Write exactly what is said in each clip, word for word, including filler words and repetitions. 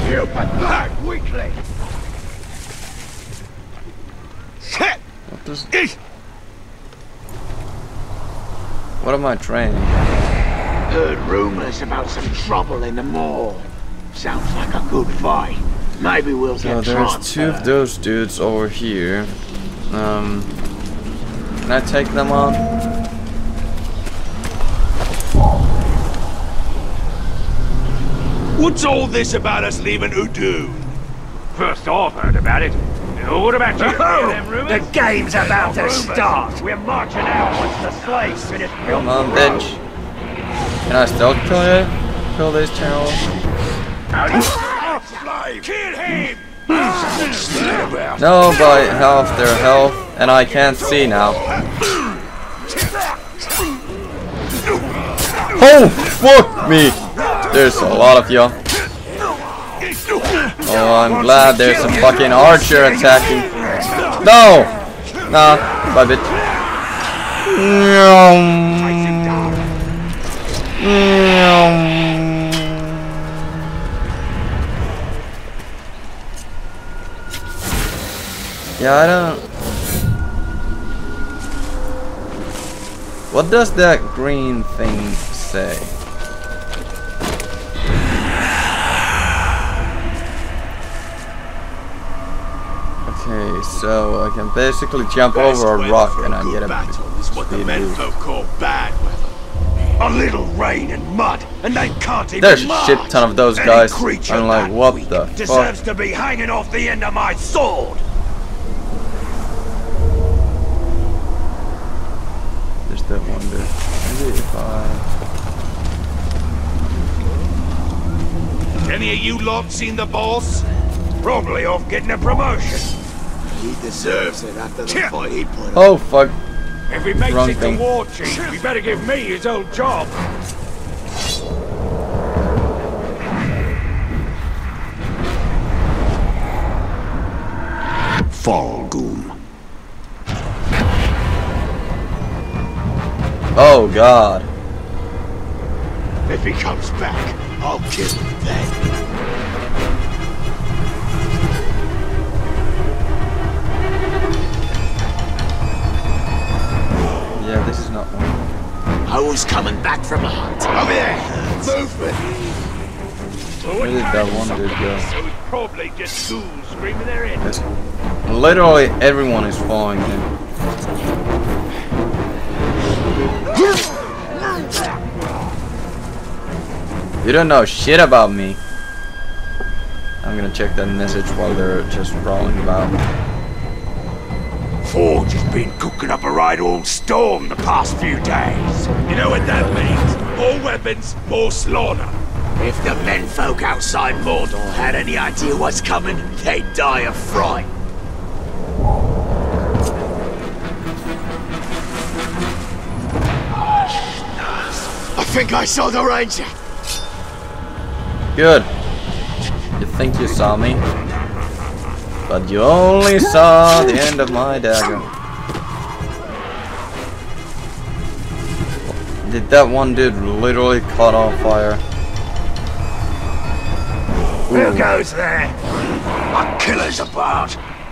You back weakly. Shit! What does... What am I training? Heard rumors about some trouble in the mall. Sounds like a good fight. Maybe we'll get So there's transferred. two of those dudes over here. Um, can I take them on? What's all this about us leaving Udu? First I've heard about it. What about you? Oh, the game's about to start. We're marching out once the slaves finish. Come on, bitch. Can I still kill you? Kill these channels? Kill him! No, by half their health, and I can't see now. Oh, fuck me! There's a lot of you. Oh, I'm glad there's a fucking archer attacking. No! Nah, bye bitch. Yeah, I don't... What does that green thing say? Okay, so I can basically jump over a rock and I get a battle is what the speed men boost. folk call bad weather. A little rain and mud, and they can't even There's a march. shit ton of those Any guys. creature I'm like, that what weak the deserves fuck? to be hanging off the end of my sword. There's that one dude. Maybe if I... Any of you lot seen the boss? Probably off getting a promotion. He deserves it after the fight he put up. Oh fuck. If he makes Wrong it thing. to war chief, he better give me his old job. Falgoom. Oh god. If he comes back, I'll kill him then. Yeah, this is not one. I was coming back from a hunt. Over there! Movement! Where did that one dude go? So it's probably just ghouls screaming their head. Yes. Literally everyone is following him. You don't know shit about me. I'm gonna check that message while they're just crawling about. Forge has been cooking up a right old storm the past few days. You know what that means? More weapons, more slaughter. If the menfolk outside Mordor had any idea what's coming, they'd die of fright. I think I saw the ranger. Good. You think you saw me? But you only saw the end of my dagger. Did that one dude literally caught on fire? Who goes there? A killer's about.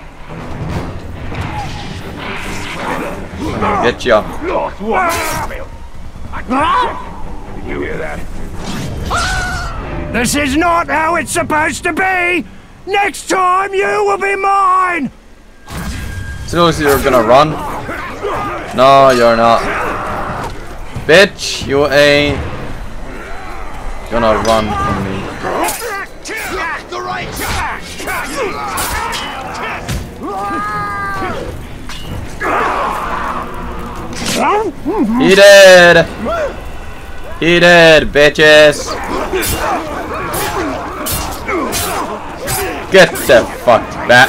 I'm gonna get ya. Lost one. Did you hear that? This is not how it's supposed to be! Next time you will be mine! Seriously, you're gonna run? No, you're not. Bitch, you ain't gonna run from me. He dead! He dead, bitches! Get the fuck back!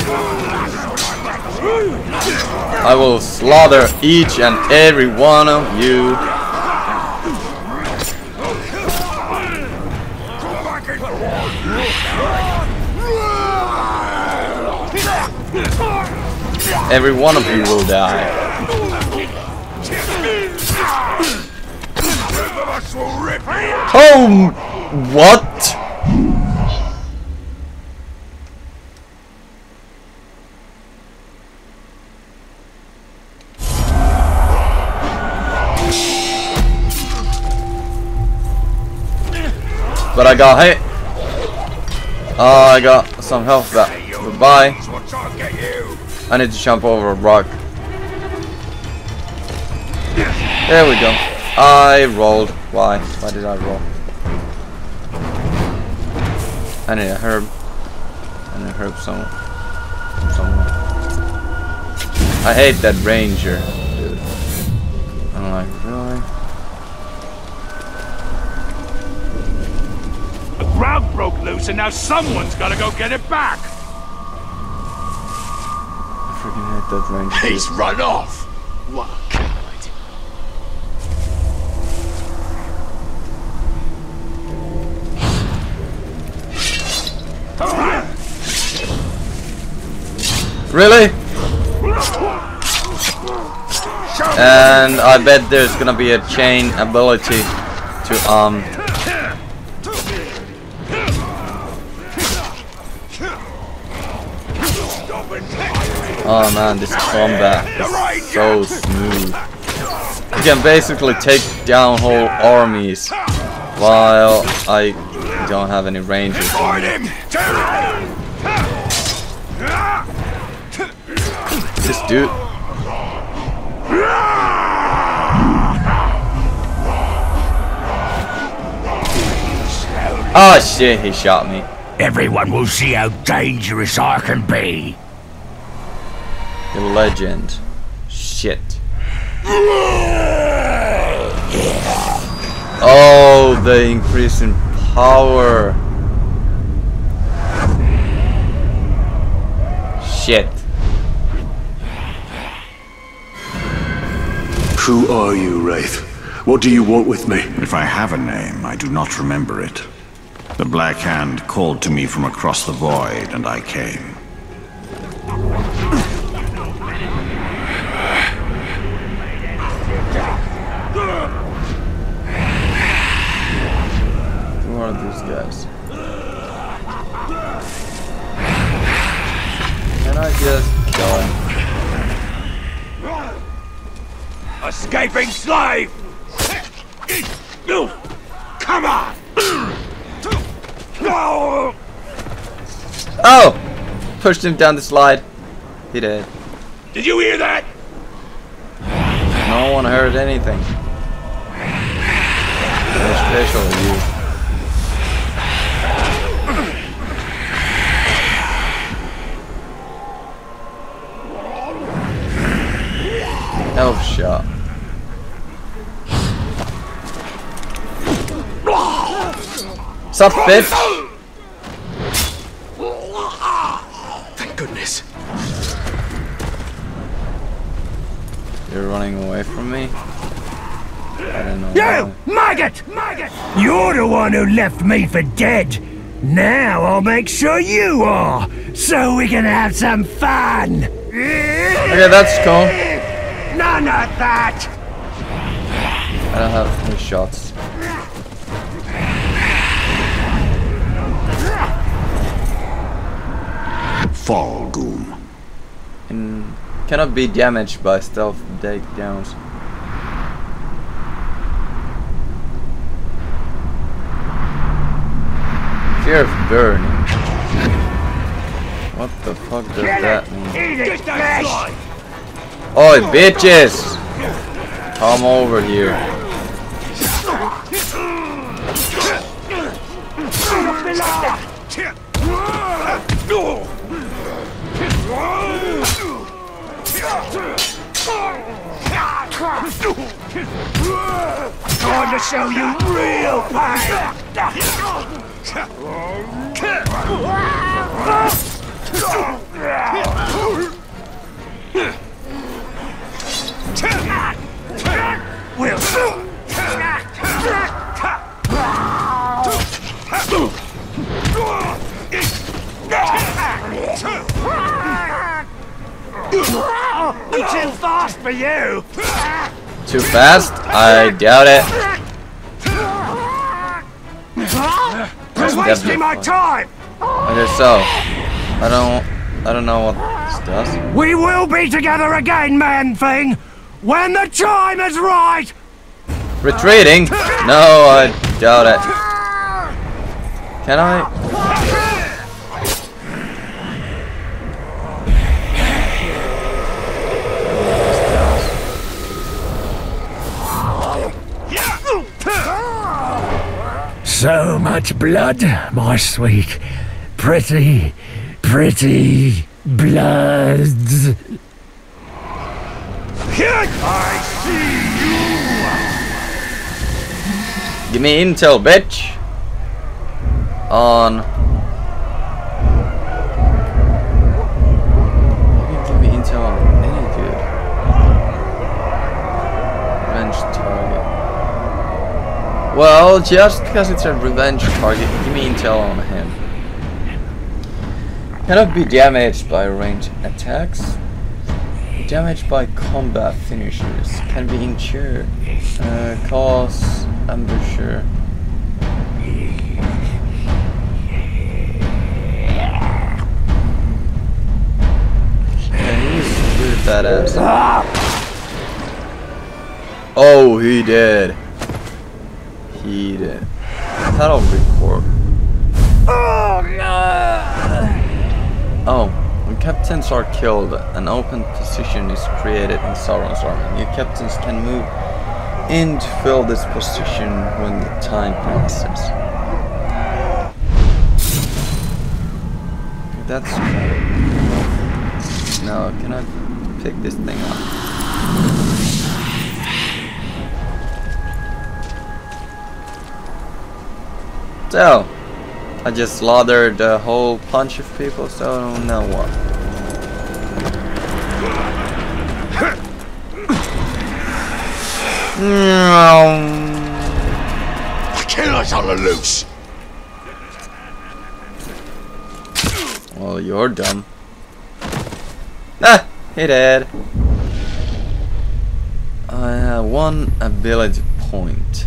I will slaughter each and every one of you. Every one of you will die. Oh, what? but I got hit. Oh, I got some health back. Goodbye. I need to jump over a rock. There we go. I rolled. Why? Why did I roll? I need a herb. I need a herb somewhere. somewhere. I hate that ranger, dude. I'm like, really? The ground broke loose and now someone's gotta go get it back! I freaking hate that ranger. He's dude. run off! What a coward. Really? And I bet there's gonna be a chain ability to um oh man, this combat is so smooth. You can basically take down whole armies while I don't have any rangers. This dude. Oh shit, he shot me. Everyone will see how dangerous I can be. The legend. Shit. Oh, the increase in power. Shit. Who are you, Wraith? What do you want with me? If I have a name, I do not remember it. The Black Hand called to me from across the void, and I came. Who are these guys? Can I just go? Escaping slave! Come on! Oh! Pushed him down the slide. He did. Did you hear that? No one heard anything. Especially you. Elf shot. Sup, bitch? Thank goodness. You're running away from me? I don't know. You! why. Maggot! Maggot! You're the one who left me for dead. Now I'll make sure you are, so we can have some fun. Okay, that's cool. None of that! I don't have any shots. Fall, Goom. And cannot be damaged by stealth takedowns. Fear of burning. What the fuck does that mean? Eat it, Oi, bitches! Come over here. Time to show you real pain! We'll too fast for you! Too fast? I doubt it. You're wasting my time! Okay, so I don't I don't know what this does. We will be together again, man-thing, when the time is right! Retreating? No, I doubt it. Can I? So much blood, my sweet, pretty, pretty blood. I see you. Give me intel, bitch. On. You can give me intel on any dude. Revenge target. Well, just because it's a revenge target, give me intel on him. Cannot be damaged by ranged attacks. Damaged by combat finishes. Can be injured. Uh, cause ambusher. Yeah, he's really badass. Oh, he did. He did. That'll record. Oh no! Oh. When captains are killed, an open position is created in Sauron's army. New captains can move in to fill this position when the time passes. That's cool. Now, can I pick this thing up? So, I just slaughtered a whole bunch of people, so now what? Killers on the loose. Well, you're dumb. Ah, he did. I have one ability point.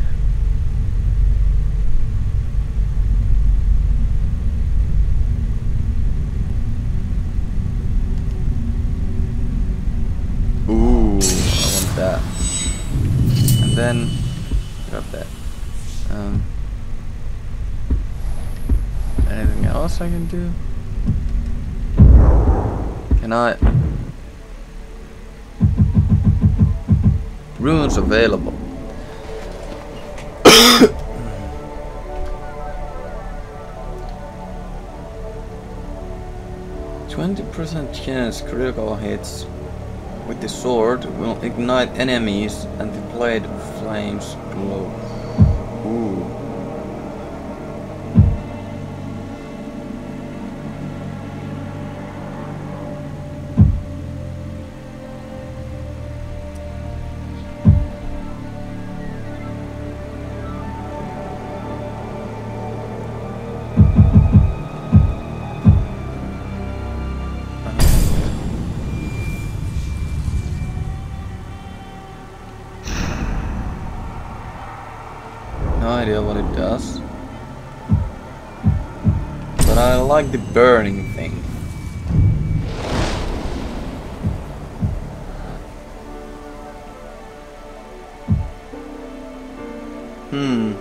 Ooh, I want that. And then grab that. Um, anything else I can do? Can I? Runes available. twenty percent chance critical hits with the sword will ignite enemies and the blade of flames glow. Ooh. No idea what it does, but I like the burning thing. Hmm.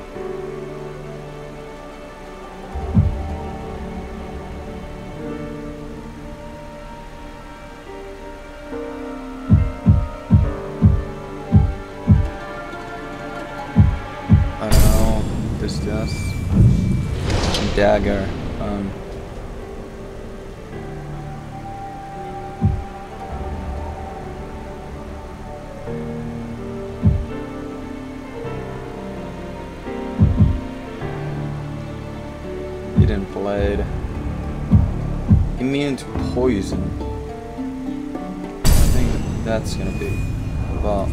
I don't know what this does. Dagger. Um. Hidden blade. Immune to poison. I think that's gonna be about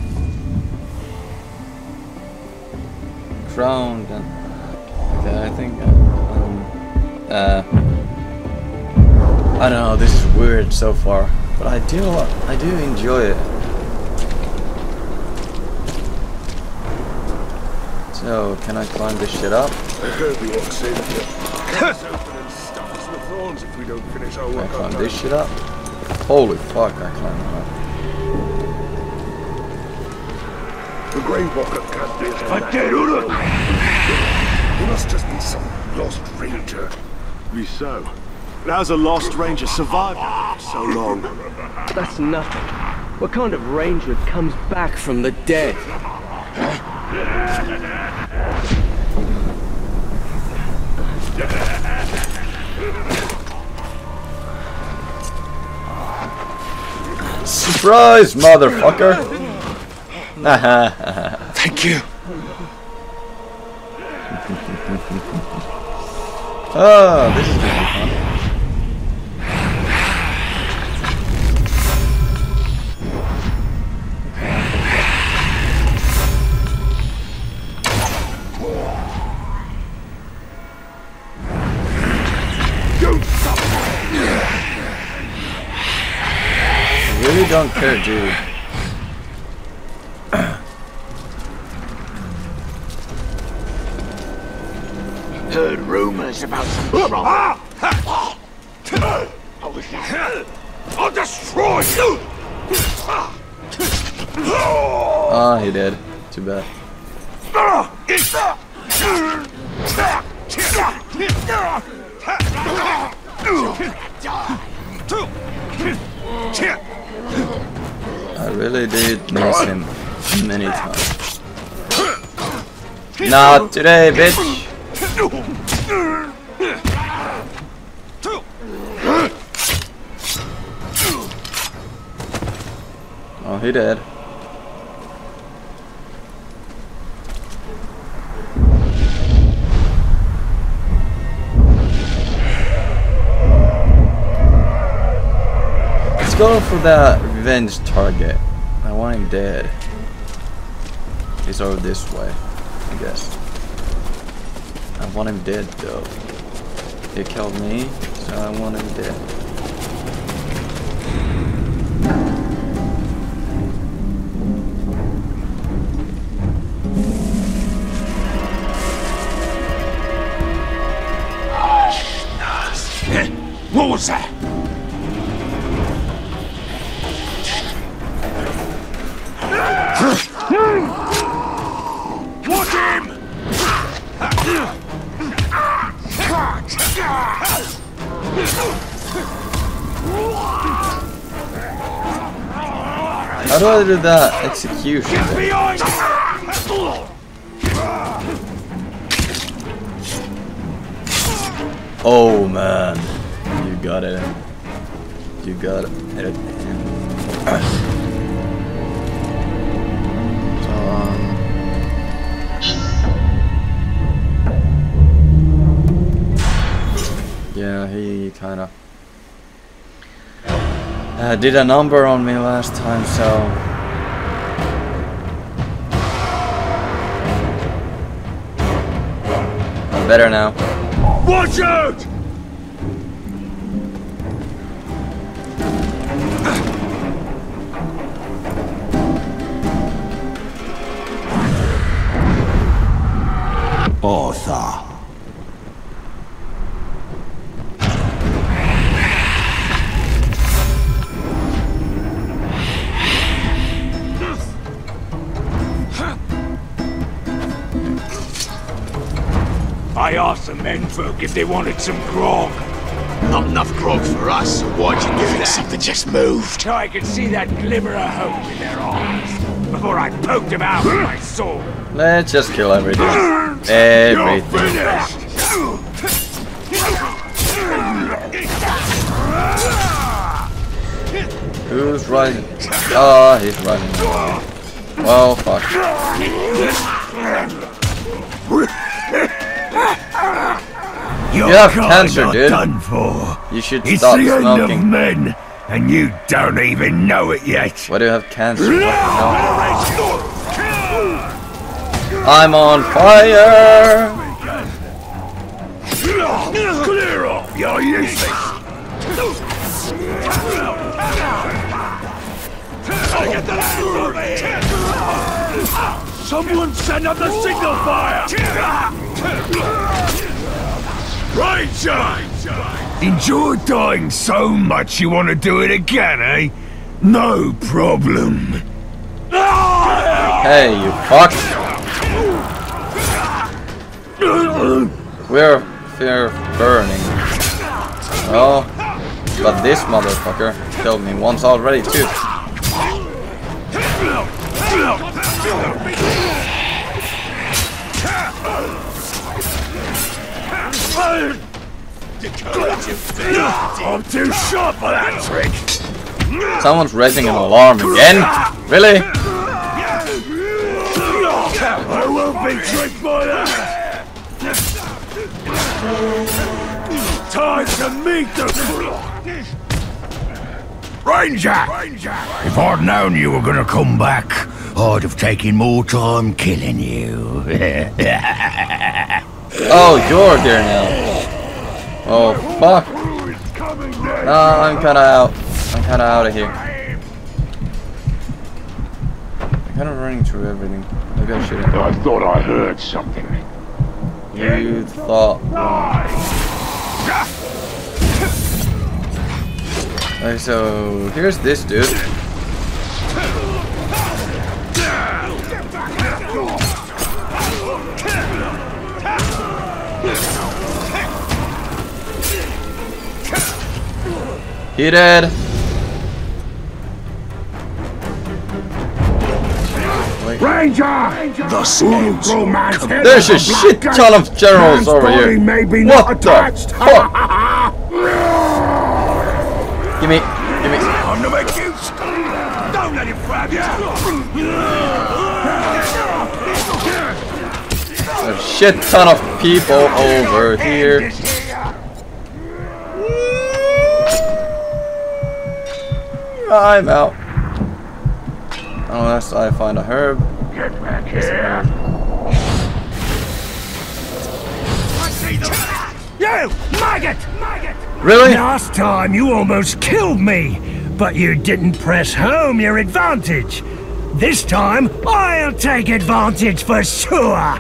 crowned and okay, I think um uh I don't know, this is weird so far, but I do I do enjoy it. So can I climb this shit up? I heard the orcs say that curse open and stuff us with thorns if we don't finish our Can I work on climb time. this shit up? Holy fuck, I climbed it up. The grave walker can't be as But Derula! He must just be some Lost Ranger. Be so. But how's a Lost Ranger survived so long? That's nothing. What kind of ranger comes back from the dead? Surprise, motherfucker! Thank you. Oh, this is gonna be fun. I really don't care, dude. Heard rumors about some trouble. What was that? I'll destroy you! Ah, he did. Too bad. I really did miss him many times. Not today, bitch! Oh, he did. Let's go for that revenge target. I want him dead. He's over this way, I guess. I want him dead though. He killed me, so I want him dead. What was that? Watch him! How do I do that execution? Oh man, you got it. You got it. um, yeah, he kind of uh, did a number on me last time, so. I'm better now. Watch out! Author. I asked the menfolk if they wanted some grog. Not enough grog for us. Why'd you do that? Something just moved. So I could see that glimmer of hope in their eyes before I poked them out with my sword. Let's just kill everything. Everything. Who's running? Oh, he's running. Well, fuck. Your You have kind cancer, are dude. Done for. You should It's stop the end smoking. of men, and you don't even know it yet. Why do you have cancer? What the hell? I'm on fire! Clear off, you're useless. Get the land over here! Someone send up the signal fire! Ranger! Enjoyed dying so much you want to do it again, eh? No problem. Hey, you fuck! We're fear of burning. Oh, but this motherfucker killed me once already too. I'm too short for that trick. Someone's raising an alarm again? Really? I won't be tricked by that. Time to meet the Ranger. Ranger. If I'd known you were gonna come back, I'd have taken more time killing you. Oh, you're here now. Oh fuck. No, I'm kinda out. I'm kinda out of here. I'm kinda running through everything. I gotta shoot it. I thought I heard something. You thought wrong. Okay, so here's this dude. He dead. Ranger! The scout. There's a shit ton of generals over here. What the fuck? Give me, give me. I'm to make you don't let him grab you. There's a shit ton of people over here. I'm out. Unless I find a herb. Get back here. You maggot! Maggot! Really? Last time you almost killed me, but you didn't press home your advantage. This time I'll take advantage for sure.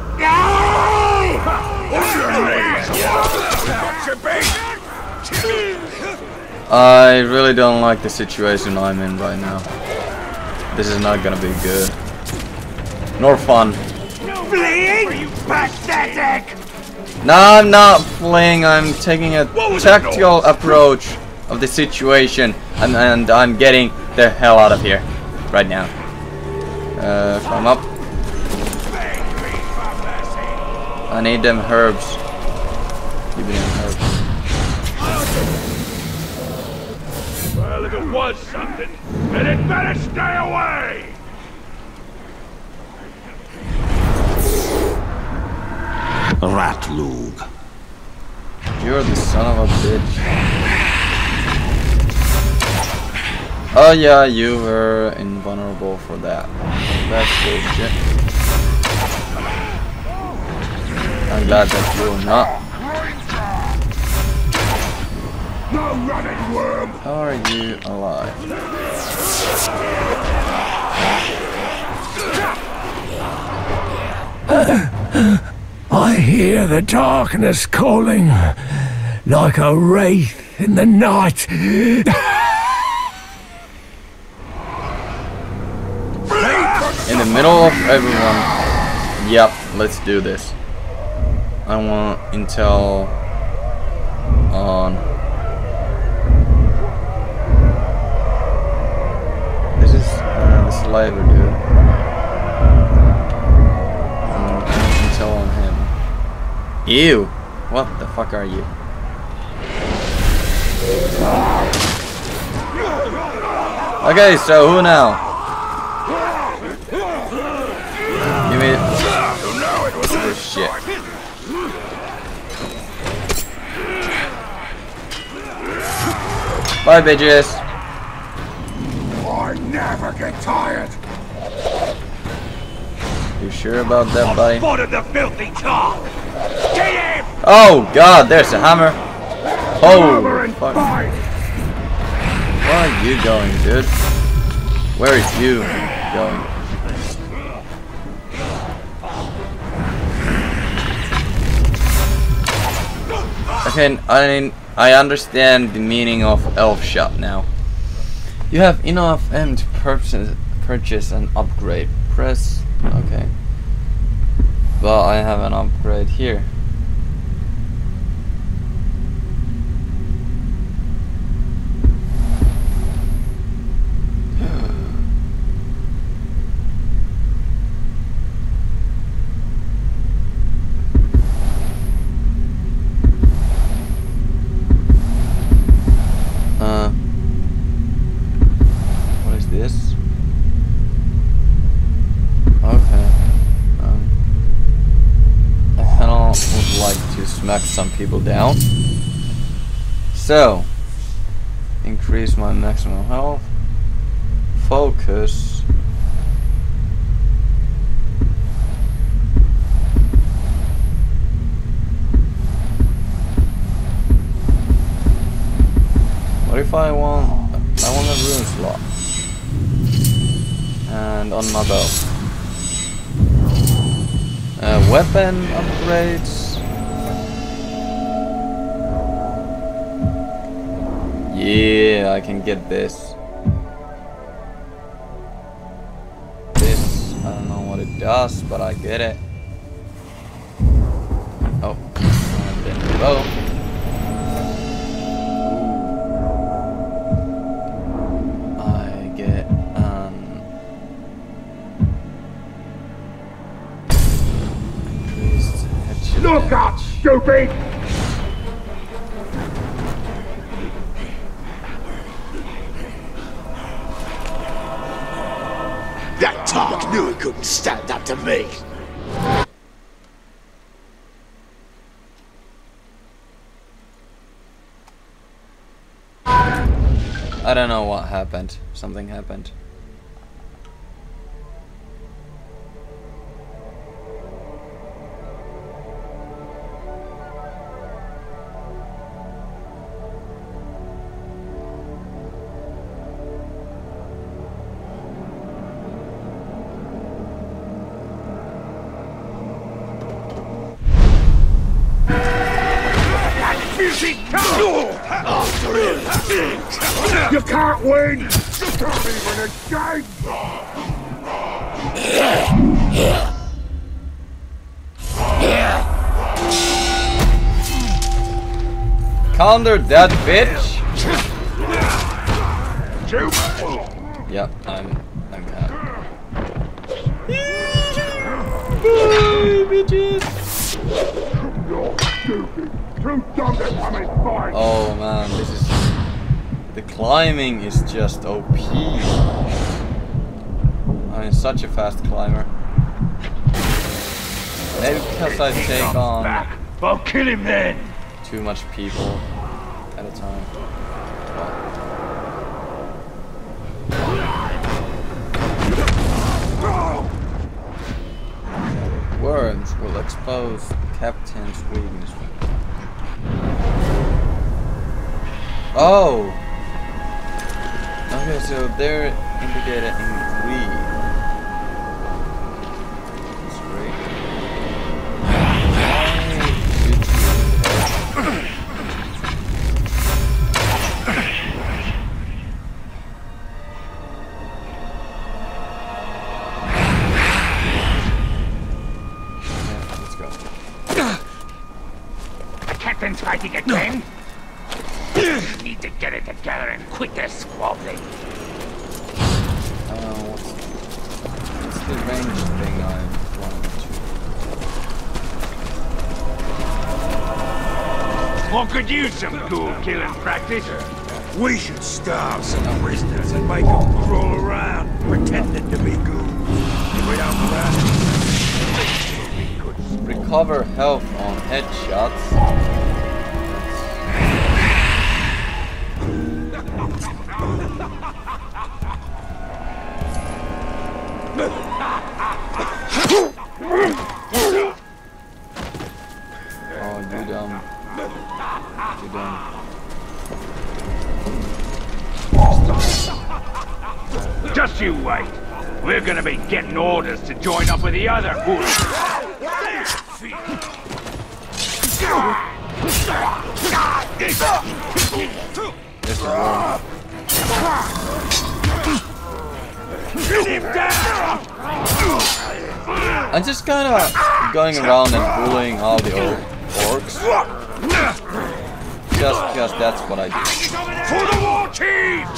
I really don't like the situation I'm in right now. This is not gonna be good. Nor fun. Fleeing? You pathetic! No, I'm not fleeing. I'm taking a tactical approach of the situation, and, and I'm getting the hell out of here right now. Uh, climb up. I need them herbs. Give me them herbs. Well, if it was something, then it better stay away! Ratlug. You're the son of a bitch. Oh yeah, you were invulnerable for that. That's bullshit. I'm glad that you're not. No running worm! How are you alive? I hear the darkness calling, like a wraith in the night. In the middle of everyone. Yep, let's do this. I want intel on. This is uh, the slaver dude. Um, intel on him. Ew! What the fuck are you? Okay, so who now? Give me this shit. Bye, bitches. I never get tired. You sure about that, buddy? Spotted the filthy tar. Get him! Oh god, there's a hammer. Oh fuck. Fight. Where are you going, dude? Where is you going? Okay, I mean, I understand the meaning of elf shot now. You have enough M to purchase purchase an upgrade. Press okay. Well, I have an upgrade here. people down. So, increase my maximum health. Focus. What if I want? I want a rune slot. And on my bow. Uh, weapon upgrades. Yeah, I can get this. This, I don't know what it does, but I get it. Oh, and then the bow. Look up, stupid! That Tark knew he couldn't stand up to me. I don't know what happened. Something happened. You can't win! You can't even escape! Counter that bitch! Yep, I'm I'm kind bitches! Oh man, this is... The climbing is just O P. I'm such a fast climber. Maybe because I take on... I'll kill him then! Too much people at a time. Worms will expose Captain's weakness. Oh! Okay, so they're indicated in green. That's great. Yeah, let's go. The captain's fighting again? You need to get it together and quit this squabbling. Uh, what's, what's the range thing I wanted to... One could use some cool killing practice. We should starve some prisoners and make them crawl around, pretending to be ghouls. If we don't learn it, recover health on headshots. Oh, you dumb. You dumb. just you wait. We're gonna be getting orders to join up with the other orcs. There's the wall. I'm just kind of going around and bullying all the old orcs. Just because that's what I do. For the war chief!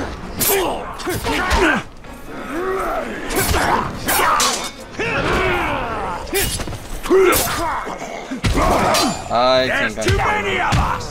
I There's think too I many of us!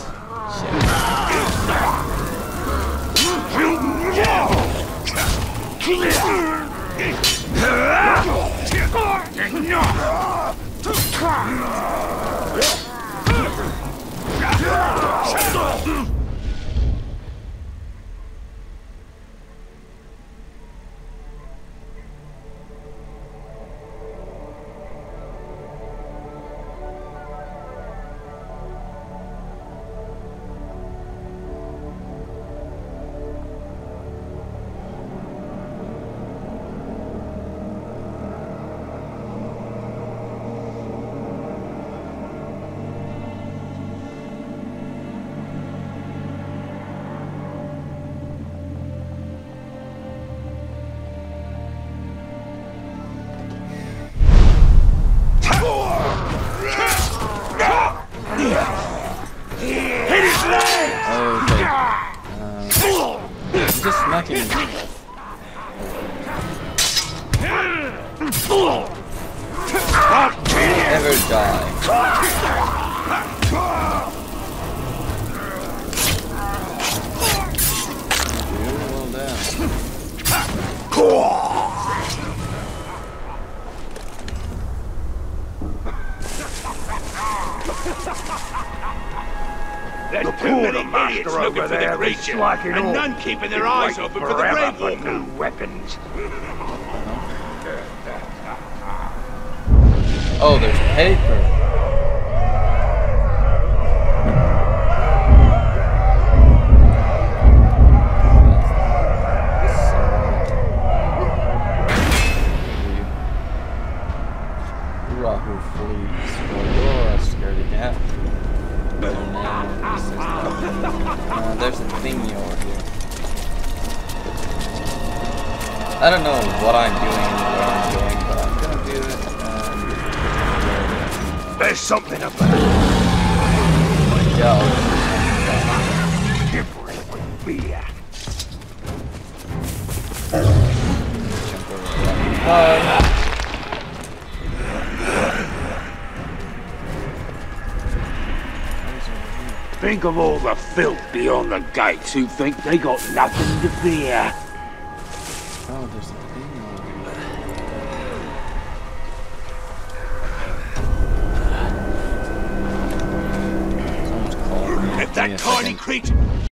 Hit his leg! Okay. Uh, I'm just smacking him. Never die. Well down. There's too many idiots looking for the creature, and none keeping their eyes open for the grave walker. Weapons. Oh, there's paper. Rahu flees. Well, you're a scaredy cat. Oh, no. Uh, there's a thingy over here. I don't know what I'm doing and what I'm doing, but I'm gonna do it. There's something up there. Yeah. Different with beer. Jump over that. Think of all the filth beyond the gates who think they got nothing to fear. Oh, there's a thing over here. Someone's calling me. If that tiny creature...